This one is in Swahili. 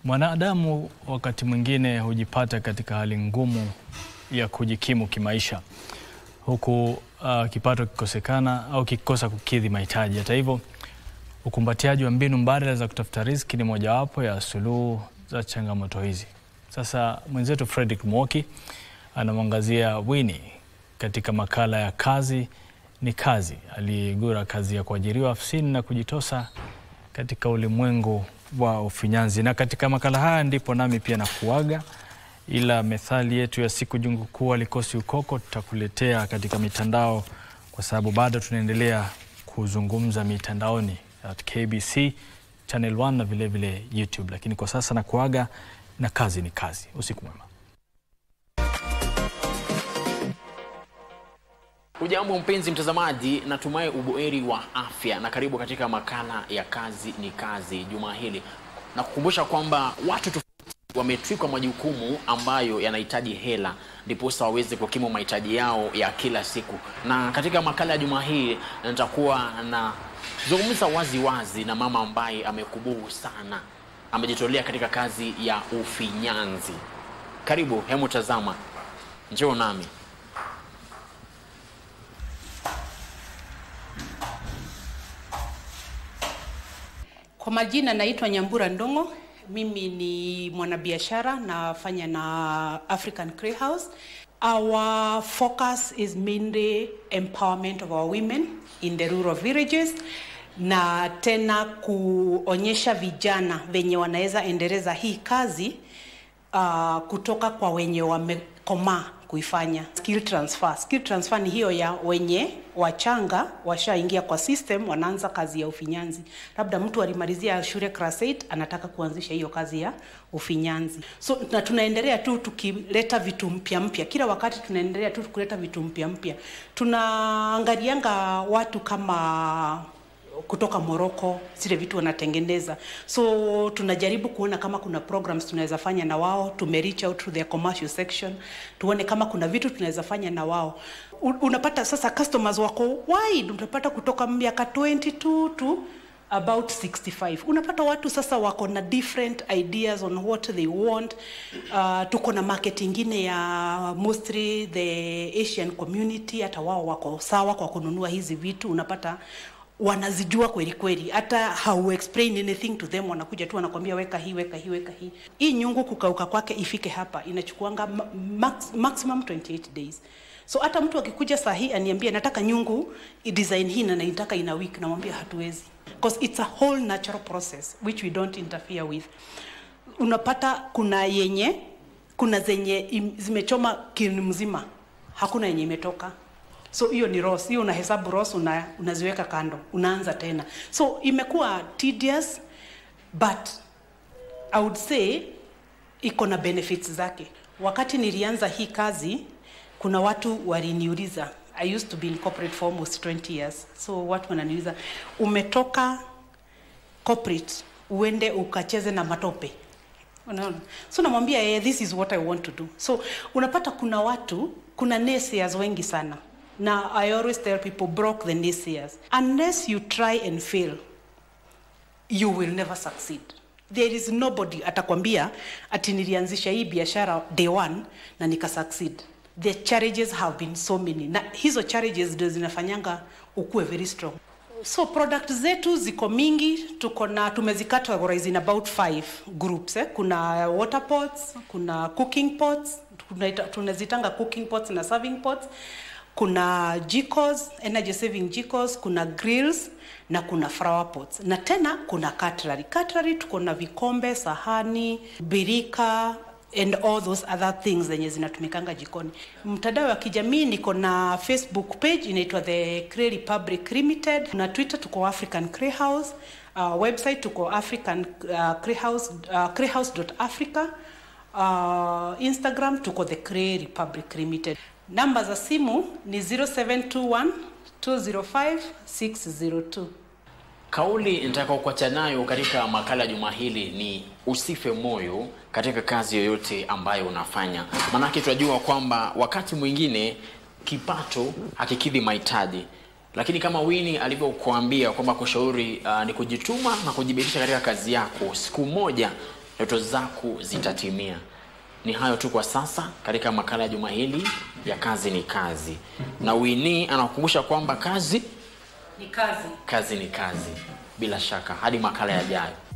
Mwanadamu wakati mwingine hujipata katika hali ngumu ya kujikimu kimaisha, huku kipato kikosekana au kikosa kukidhi mahitaji. Hata hivyo, ukumbatiaji wa mbinu mbadala za kutafuta riziki ni mojawapo ya suluhu za changamoto hizi. Sasa mwenzetu Fredrick Mwoki anamwangazia Winnie katika makala ya Kazi ni Kazi. Aligura kazi ya kuajiriwa afisini na kujitosa katika ulimwengu wa ufinyanzi. Na katika makala haya ndipo nami pia nakuaga, ila methali yetu ya siku jungu kuu halikosi ukoko tutakuletea katika mitandao, kwa sababu bado tunaendelea kuzungumza mitandaoni at KBC Channel 1 na vile vile YouTube. Lakini kwa sasa nakuaga na Kazi ni Kazi. Usiku mwema. Hujambo mpenzi mtazamaji, natumai ubuheri wa afya na karibu katika makala ya Kazi ni Kazi juma hili. Na kukumbusha kwamba watu tofauti wametwikwa majukumu ambayo yanahitaji hela ndiposa waweze kukimu mahitaji yao ya kila siku. Na katika makala ya juma hili nitakuwa na zungumza wazi na mama ambaye amekubuhu sana, amejitolea katika kazi ya ufinyanzi. Karibu, hemu tazama, njoo nami. Kwa majina naitwa Nyambura Ndongo. Mimi ni mwanabiashara, nafanya na African Cray House. Our focus is mainly empowerment of our women in the rural villages, na tena kuonyesha vijana venye wanaweza endeleza hii kazi kutoka kwa wenye wamekomaa kuifanya. Skill transfer ni hiyo ya wenye wachanga washaingia kwa system, wanaanza kazi ya ufinyanzi. Labda mtu alimalizia shule class 8 anataka kuanzisha hiyo kazi ya ufinyanzi. So na tunaendelea tu tukileta vitu mpya. Kila wakati tunaendelea tu kuleta vitu mpya. Tunaangalianga watu kama kutoka Morocco, zile vitu wanatengeneza. So tunajaribu kuona kama kuna programs tunaweza fanya na wao. Reach out to their commercial section, tuone kama kuna vitu tunaweza fanya na wao. Unapata sasa customers wako wide, unapata kutoka miaka 22 to about 65. Unapata watu sasa wako na different ideas on what they want. Tuko na market ingine ya mostly the Asian community, hata wao wako sawa kwa kununua hizi vitu. Unapata wanazijua kweli. Hata how explain anything to them, wanakuja tu wanakuambia weka hii. Hii nyungu kukauka kwake ifike hapa inachukuanga maximum 28 days. So hata mtu akikuja saa hii aniambia nataka nyungu design hii na naitaka in a week, namwambia hatuwezi, because it's a whole natural process which we don't interfere with. Unapata kuna zenye zimechoma kilni mzima, hakuna yenye imetoka. So hiyo ni ross, hiyo unahesabu ross, unaziweka kando, unaanza tena. So imekuwa tedious, but I would say iko na benefits zake. Wakati nilianza hii kazi, kuna watu waliniuliza, I used to be in corporate for almost 20 years. So watu wananiuliza, umetoka corporate uende ukacheze na matope? Unaona? So namwambia this is what I want to do. So unapata kuna naysayers wengi sana. Now, I always tell people, broke the naysayers. Unless you try and fail, you will never succeed. There is nobody atakwambia ati nilianzisha hii biashara day 1 na nika succeed. The challenges have been so many. Na hizo challenges ndio zinafanyanga ukue very strong. So products zetu ziko mingi, tumezicategorize in about 5 groups. Kuna water pots, kuna cooking pots, tunazitanga cooking pots na serving pots. Kuna jikos, energy saving jikos, kuna grills na kuna flower pots. Na tena kuna cutlery. Tuko na vikombe, sahani, birika and all those other things zenye zinatumikanga jikoni. Mtandao wa kijamii niko na Facebook page inaitwa The Cray Republic Limited. Na Twitter tuko African Cray House. Website tuko African Cray House, crayhouse.africa. Instagram tuko The Cray Republic Limited. Namba za simu ni 0721 205 602. Kauli nitakayokuacha nayo katika makala juma hili ni usife moyo katika kazi yoyote ambayo unafanya. Maana tunajua kwamba wakati mwingine kipato hakikidhi mahitaji. Lakini kama Winnie alivyokuambia kwamba kushauri ni kujituma na kujibidisha katika kazi yako, siku moja ndoto zako zitatimia. Ni hayo tu kwa sasa katika makala ya juma hili ya Kazi ni Kazi. Na Winnie anakukumbusha kwamba kazi ni kazi. Kazi ni kazi. Bila shaka hadi makala yajayo.